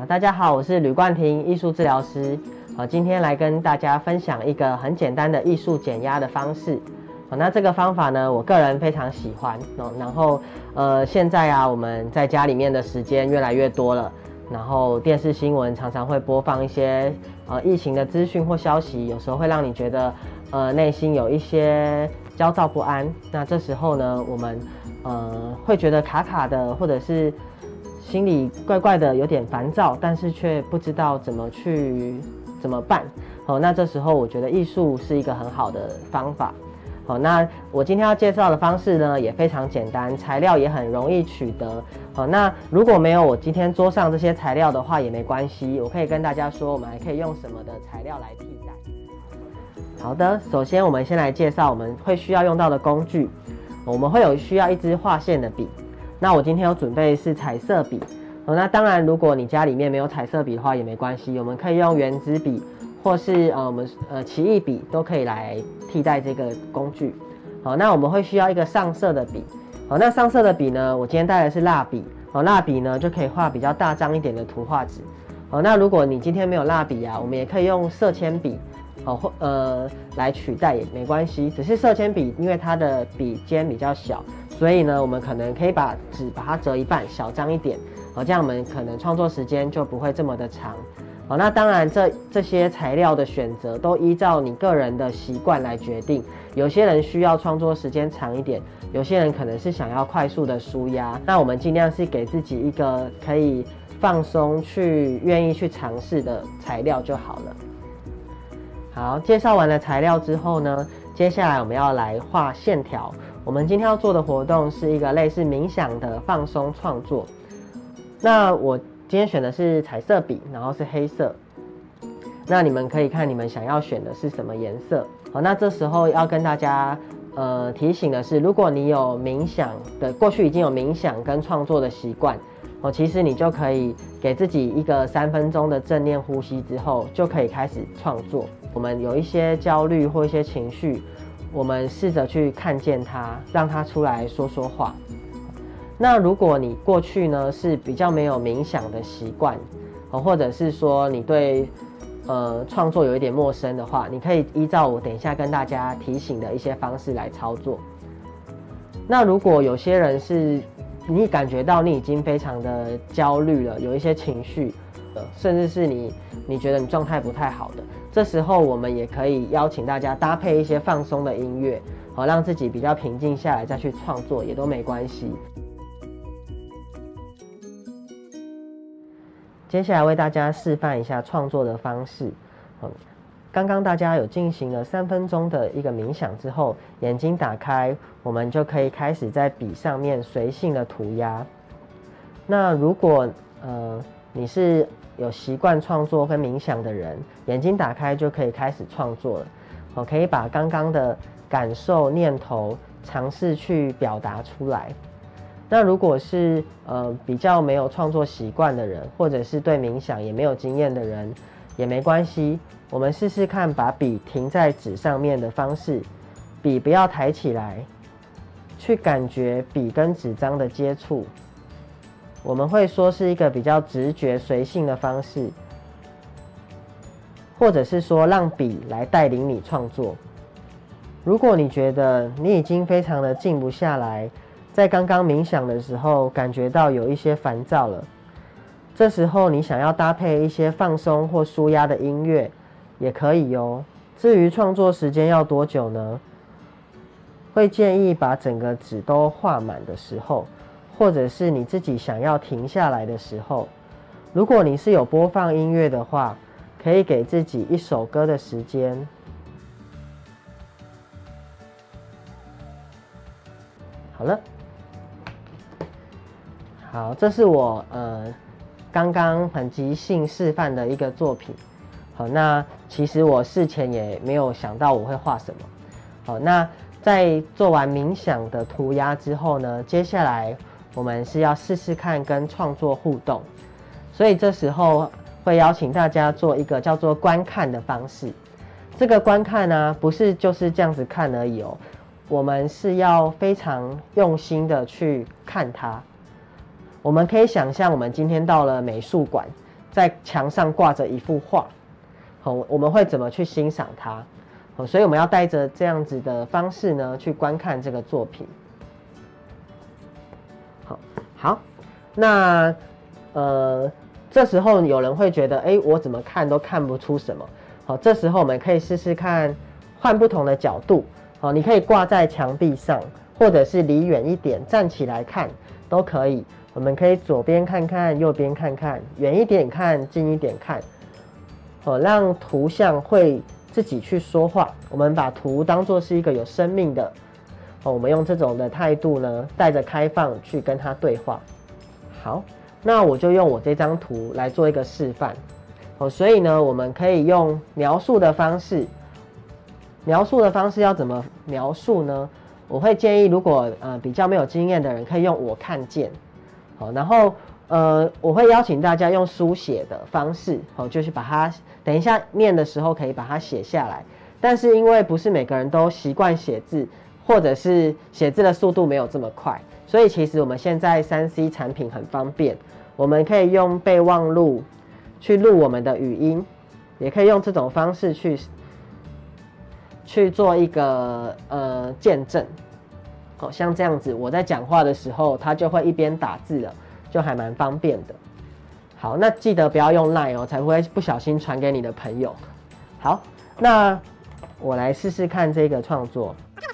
大家好，我是吕冠廷艺术治疗师。今天来跟大家分享一个很简单的艺术减压的方式。那这个方法呢，我个人非常喜欢。然后现在啊，我们在家里面的时间越来越多了，然后电视新闻常常会播放一些疫情的资讯或消息，有时候会让你觉得内心有一些焦躁不安。那这时候呢，我们会觉得卡卡的，或者是心里怪怪的，有点烦躁，但是却不知道怎么办。那这时候我觉得艺术是一个很好的方法。那我今天要介绍的方式呢，也非常简单，材料也很容易取得。那如果没有我今天桌上这些材料的话，也没关系，我可以跟大家说，我们还可以用什么的材料来替代。好的，首先我们先来介绍我们会需要用到的工具。我们会需要一支画线的笔。那我今天有准备是彩色笔。那当然，如果你家里面没有彩色笔的话也没关系，我们可以用原子笔，或是我们奇异笔都可以来替代这个工具。那我们会需要一个上色的笔。那上色的笔呢，我今天带的是蜡笔。蜡笔呢就可以画比较大张一点的图画纸。那如果你今天没有蜡笔啊，我们也可以用色铅笔来取代也没关系。只是色铅笔因为它的笔尖比较小，所以呢我们可能可以把纸把它折一半，小张一点。这样我们可能创作时间就不会这么的长。那当然这些材料的选择都依照你个人的习惯来决定。有些人需要创作时间长一点，有些人可能是想要快速的抒压。那我们尽量是给自己一个可以放松愿意去尝试的材料就好了。好，介绍完了材料之后呢，接下来我们要来画线条。我们今天要做的活动是一个类似冥想的放松创作。那我今天选的是彩色笔，然后是黑色。那你们可以看你们想要选的是什么颜色。那这时候要跟大家提醒的是，如果你有冥想的，过去已经有冥想跟创作的习惯，其实你就可以给自己一个3分钟的正念呼吸之后，就可以开始创作。我们有一些焦虑或一些情绪，我们试着去看见它，让它出来说说话。那如果你过去呢是比较没有冥想的习惯，或者是说你对创作有一点陌生的话，你可以依照我等一下跟大家提醒的一些方式来操作。那如果有些人是你感觉到你已经非常的焦虑了，有一些情绪，甚至是你觉得你状态不太好的，这时候我们也可以邀请大家搭配一些放松的音乐，让自己比较平静下来再去创作也都没关系。接下来为大家示范一下创作的方式。刚刚大家有进行了3分钟的一个冥想之后，眼睛打开，我们就可以开始在笔上面随性的涂鸦。那如果你是有习惯创作跟冥想的人，眼睛打开就可以开始创作了。可以把刚刚的感受念头尝试去表达出来。那如果是比较没有创作习惯的人，或者是对冥想也没有经验的人，也没关系。我们试试看把笔停在纸上面的方式，笔不要抬起来，去感觉笔跟纸张的接触。我们会说是一个比较直觉随性的方式，或者是说让笔来带领你创作。如果你觉得你已经非常的静不下来，在刚刚冥想的时候感觉到有一些烦躁了，这时候你想要搭配一些放松或抒压的音乐也可以哦。至于创作时间要多久呢？会建议把整个纸都画满的时候，或者是你自己想要停下来的时候。如果你是有播放音乐的话，可以给自己1首歌的时间。好了，好，这是我刚刚很即兴示范的一个作品。好，那其实我事前也没有想到我会画什么。好，那在做完冥想的涂鸦之后呢，接下来我们是要试试看跟创作互动，所以这时候会邀请大家做一个叫做观看的方式。这个观看呢，不是就是这样子看而已哦，我们是要非常用心的去看它。我们可以想象我们今天到了美术馆， 在墙上挂着一幅画，我们会怎么去欣赏它？所以我们要带着这样子的方式呢，去观看这个作品。好，那这时候有人会觉得，我怎么看都看不出什么。好，这时候我们可以试试看，换不同的角度。好，你可以挂在墙壁上，或者是离远一点站起来看都可以。我们可以左边看看，右边看看，远一点看，近一点看。让图像会自己去说话。我们把图当作是一个有生命的。我们用这种的态度呢，带着开放去跟它对话。好，那我就用我这张图来做一个示范。所以呢，我们可以用描述的方式。描述的方式要怎么描述呢？我会建议，如果比较没有经验的人，可以用我看见。好，然后我会邀请大家用书写的方式，就是把它等一下念的时候可以把它写下来。但是因为不是每个人都习惯写字，或者是写字的速度没有这么快，所以其实我们现在3C 产品很方便，我们可以用备忘录去录我们的语音，也可以用这种方式去做一个见证。像这样子，我在讲话的时候，它就会一边打字了，就还蛮方便的。好，那记得不要用 LINE 才不会不小心传给你的朋友。好，那我来试试看这个创作。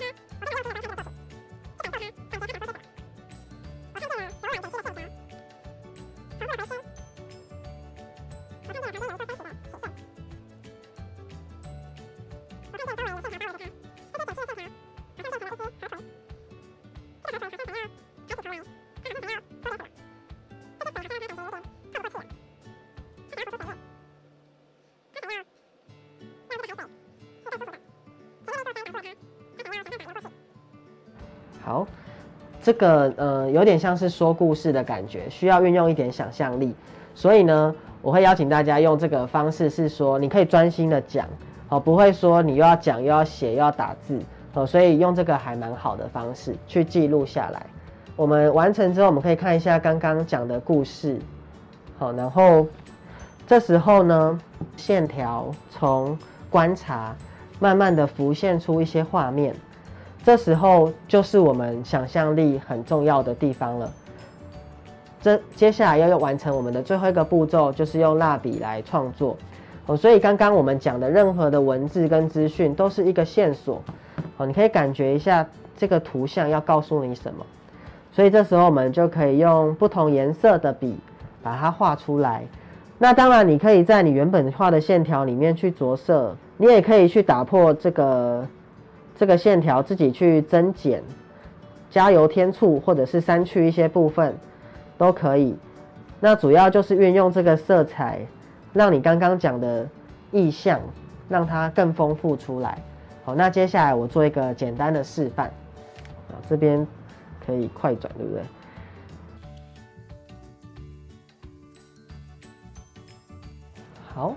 好，这个有点像是说故事的感觉，需要运用一点想象力。所以呢，我会邀请大家用这个方式，是说你可以专心的讲，不会说你又要讲又要写又要打字，所以用这个还蛮好的方式去记录下来。我们完成之后，我们可以看一下刚刚讲的故事。好，然后这时候呢，线条从观察慢慢的浮现出一些画面。这时候就是我们想象力很重要的地方了。接下来要完成我们的最后一个步骤，就是用蜡笔来创作。所以刚刚我们讲的任何的文字跟资讯都是一个线索。你可以感觉一下这个图像要告诉你什么。所以这时候我们就可以用不同颜色的笔把它画出来。那当然你可以在你原本画的线条里面去着色，你也可以去打破这个线条，自己去增减、加油添醋，或者是删去一些部分都可以。那主要就是运用这个色彩，让你刚刚讲的意象让它更丰富出来。好，那接下来我做一个简单的示范。这边可以快转，对不对？好，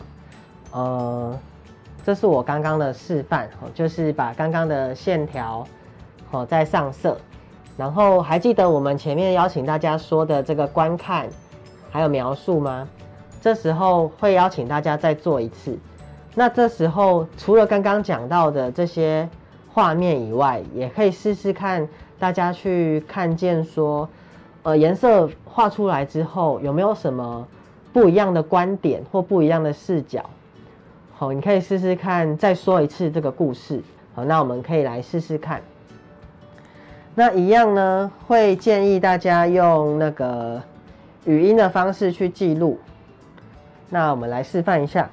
这是我刚刚的示范，就是把刚刚的线条再上色。然后还记得我们前面邀请大家说的这个观看还有描述吗？这时候会邀请大家再做一次。那这时候除了刚刚讲到的这些画面以外，也可以试试看大家去看见说颜色画出来之后有没有什么不一样的观点或不一样的视角。好，你可以试试看，再说一次这个故事。好，那我们可以来试试看。那一样呢，会建议大家用那个语音的方式去记录。那我们来示范一下。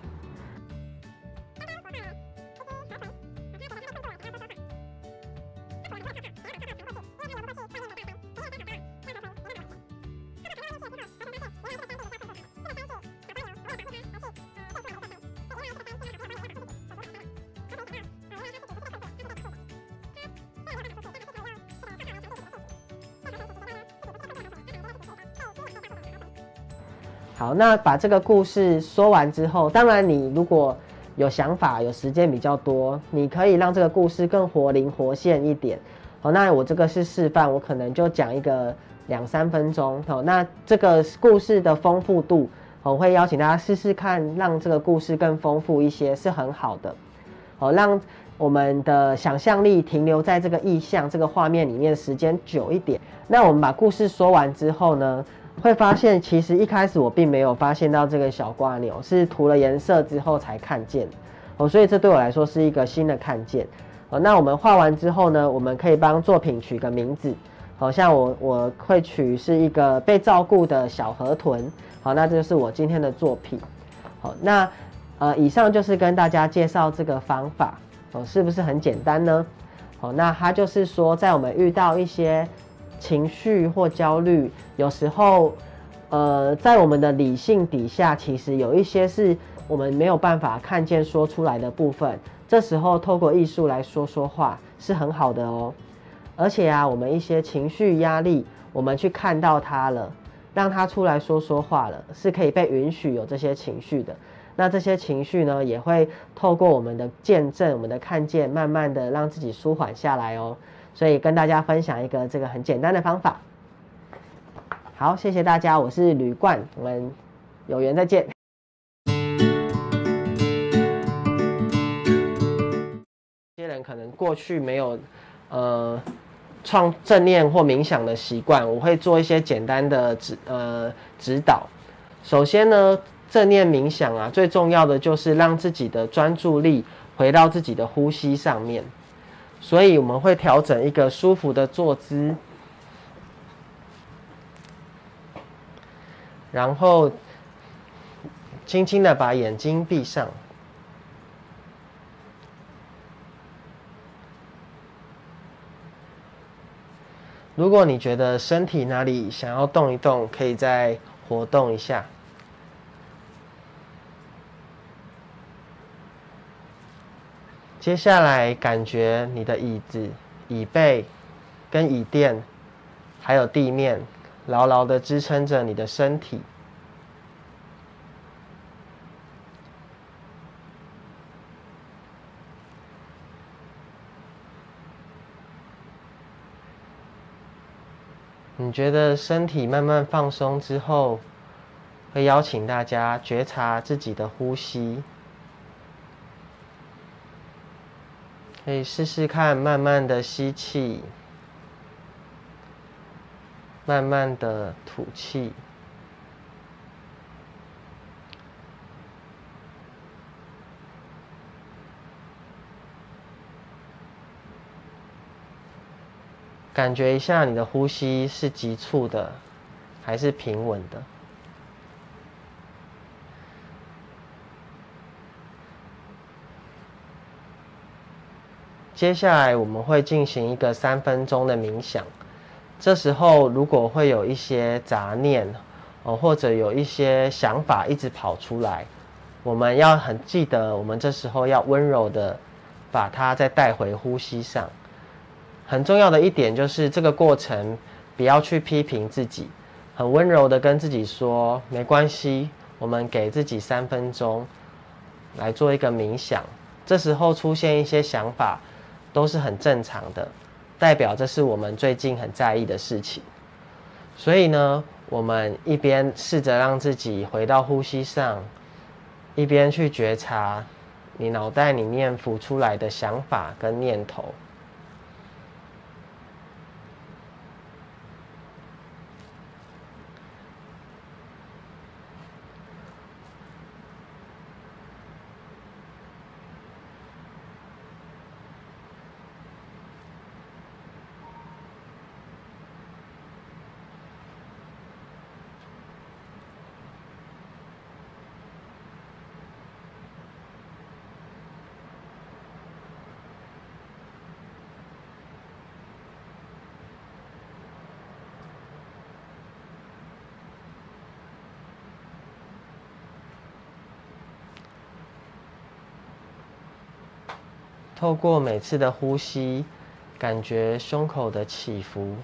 好，那把这个故事说完之后，当然你如果有想法、有时间比较多，你可以让这个故事更活灵活现一点。好，那我这个是示范，我可能就讲一个2-3分钟。好，那这个故事的丰富度我会邀请大家试试看，让这个故事更丰富一些，是很好的。让我们的想象力停留在这个意象、这个画面里面时间久一点。那我们把故事说完之后呢，会发现其实一开始我并没有发现到这个小蝸牛，是涂了颜色之后才看见。所以这对我来说是一个新的看见。那我们画完之后呢，我们可以帮作品取个名字。好像我会取是一个被照顾的小河豚。好，那这就是我今天的作品。好，那以上就是跟大家介绍这个方法。是不是很简单呢？那它就是说，在我们遇到一些情绪或焦虑，有时候在我们的理性底下，其实有一些是我们没有办法看见说出来的部分。这时候透过艺术来说话是很好的哦。而且啊，我们一些情绪压力，我们去看到它了，让它出来说话了，是可以被允许有这些情绪的。那这些情绪呢，也会透过我们的见证、我们的看见，慢慢的让自己舒缓下来哦。所以跟大家分享一个这个很简单的方法。好，谢谢大家，我是吕冠，我们有缘再见。有些人可能过去没有创正念或冥想的习惯，我会做一些简单的指导。首先呢，正念冥想啊，最重要的就是让自己的专注力回到自己的呼吸上面。所以我们会调整一个舒服的坐姿，然后轻轻的把眼睛闭上。如果你觉得身体哪里想要动一动，可以再活动一下。接下来感觉你的椅子、椅背跟椅垫，还有地面，牢牢的支撑着你的身体。你觉得身体慢慢放松之后，会邀请大家觉察自己的呼吸。可以试试看，慢慢的吸气，慢慢的吐气。感觉一下你的呼吸是急促的，还是平稳的？接下来我们会进行一个3分钟的冥想。这时候如果会有一些杂念，或者有一些想法一直跑出来，我们要很记得，我们这时候要温柔的把它再带回呼吸上。很重要的一点就是这个过程不要去批评自己，很温柔的跟自己说没关系，我们给自己3分钟来做一个冥想。这时候出现一些想法都是很正常的，代表这是我们最近很在意的事情。所以呢，我们一边试着让自己回到呼吸上，一边去觉察你脑袋里面浮出来的想法跟念头。透过每次的呼吸，感觉胸口的起伏。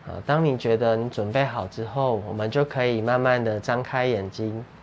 当你觉得你准备好之后，我们就可以慢慢的张开眼睛，